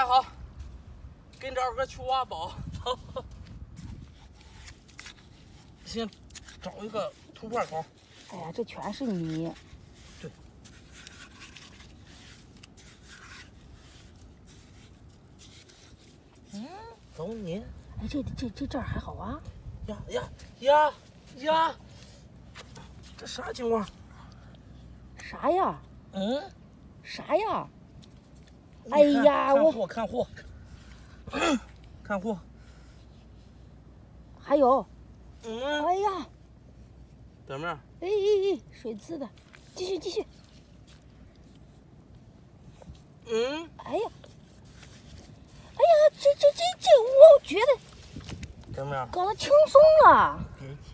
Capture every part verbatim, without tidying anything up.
好，跟着二哥去挖宝。走。先找一个突破口。 哎呀，这全是泥。 对。嗯，走你。 哎，这这这这儿还好啊。 呀呀呀呀！这啥情况？ 啥呀？ 嗯？ 啥呀？哎呀， 我看货，看货，看货。 还有。 嗯。 哎呀。 怎么样？ 哎哎哎，水渍的，继续继续。 嗯。 哎呀。哎呀，这这这这，我觉得。 怎么样？ 搞得轻松了。 别急。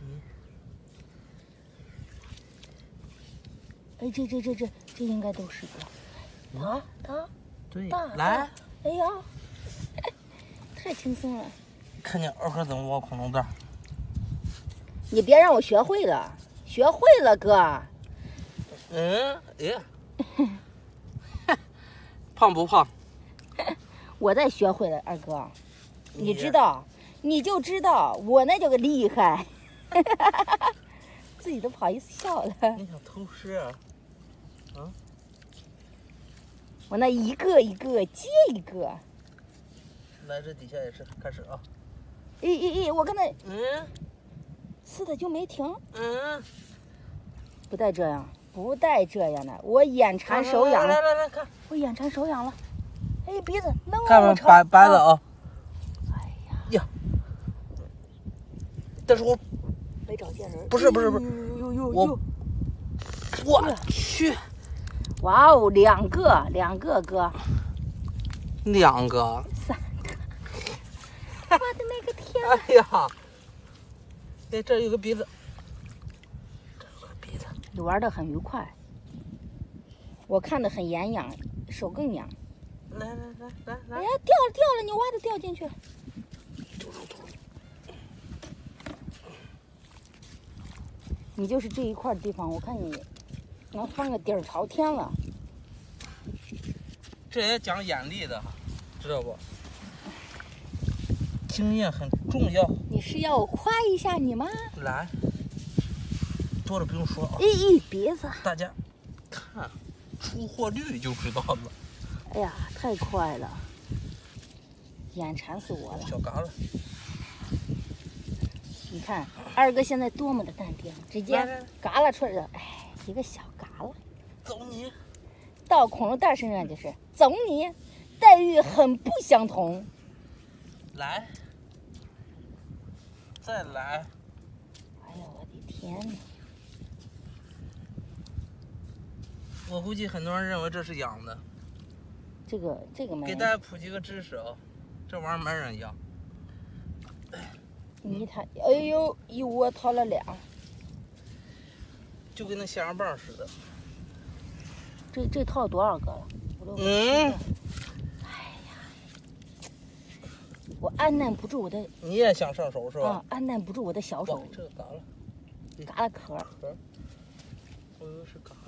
哎，这这这这这应该都是个。啊啊。 对。 大来。 哎呀，太轻松了。 看见二哥怎么挖恐龙蛋？ 你别让我学会了，学会了哥。 嗯，哎，胖不胖？ 我再学会了，二哥，你知道，你就知道我那叫个厉害，自己都不好意思笑了。 你想偷师啊？啊？ 我那一个一个接一个。 来，这底下也是，开始啊！ 咦咦咦，我刚才嗯， 刺的就没停。 嗯， 不带这样，不带这样的，我眼馋手痒了。 来来来看， 我眼馋手痒了。哎，鼻子那么长， 白白的啊！ 哎呀呀！但是我没找见人。 不是不是不是，我我去！ 哇哦，两个两个哥， 两个， 三个！我的那个天！ 哎呀！哎，这有个鼻子，这有个鼻子。 你玩的很愉快，我看的很眼痒，手更痒。 来来来来来！ 哎呀，掉了掉了，你挖的掉进去了。你就是这一块地方，我看你能翻个底儿朝天了。 这也讲眼力的，知道不？经验很重要。 你是要我夸一下你吗？ 来，多了不用说啊。 咦咦，鼻子！ 大家看出货率就知道了。 哎呀，太快了，眼馋死我了。 小嘎了。 你看二哥现在多么的淡定，直接嘎了出来的，哎，一个小嘎了。 走你！ 到恐龙蛋身上就是走你，待遇很不相同。 来，再来！ 哎呀，我的天哪！ 我估计很多人认为这是养的。 这个这个没。 给大家普及个知识啊，这玩意儿没人养。 你一抬，哎呦，一窝掏了俩， 就跟那仙人棒似的。 这这套多少个了？五六个。 嗯。 哎呀，我按捺不住我的。 你也想上手是吧？ 啊，按捺不住我的小手。 这个嘎了。 嘎了壳。 壳。我以为是嘎的。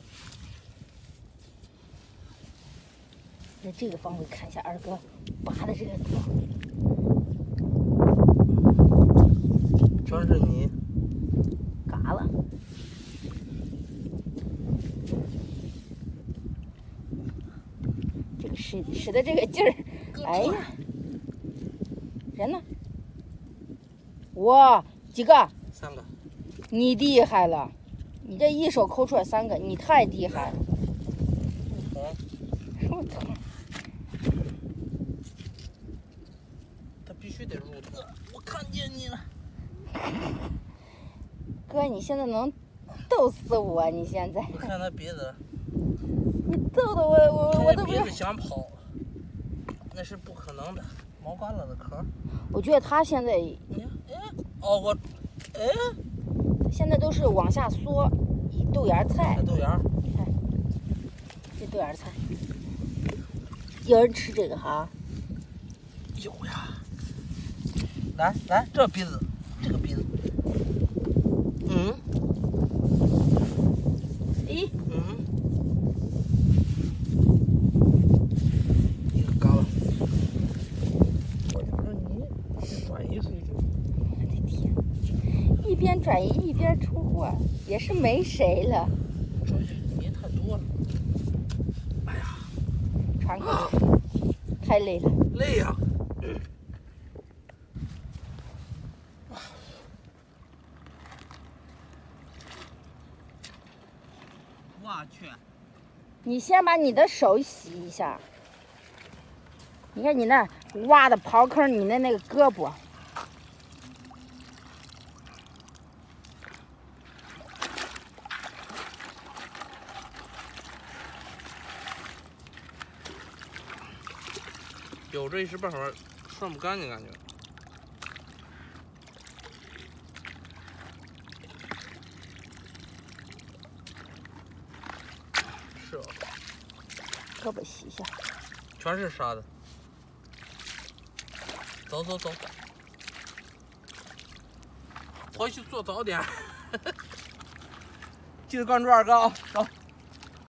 在这个方位看一下二哥拔的这个地方。 全是泥， 嘎了。这个使使的这个劲儿，哎呀，人呢？哇，几个？ 三个。 你厉害了，你这一手抠出来三个，你太厉害了。 入头。入头。他必须得入头。我看见你了。 哥，你现在能逗死我！你现在， 我看他鼻子， 你逗的我我我都不鼻子想跑，那是不可能的，毛干了的壳。 我觉得他现在， 哎，哦我，哎， 现在都是往下缩，以豆芽菜。 豆芽， 你看，这豆芽菜，有人吃这个哈？ 有呀。来来，这鼻子。这个鼻子，嗯， 咦， 嗯，一个嘎了， 一边转移一边出货，也是没谁了。 这人太多了。哎呀， 喘口气，太累了。 累呀、嗯。我去。 你先把你的手洗一下。你看你那挖的刨坑，你的那个胳膊。 有这一时半会儿涮不干净，感觉。是哦。 胳膊洗一下。 全是沙子。走走走，回去做早点。记得关注二哥啊，走。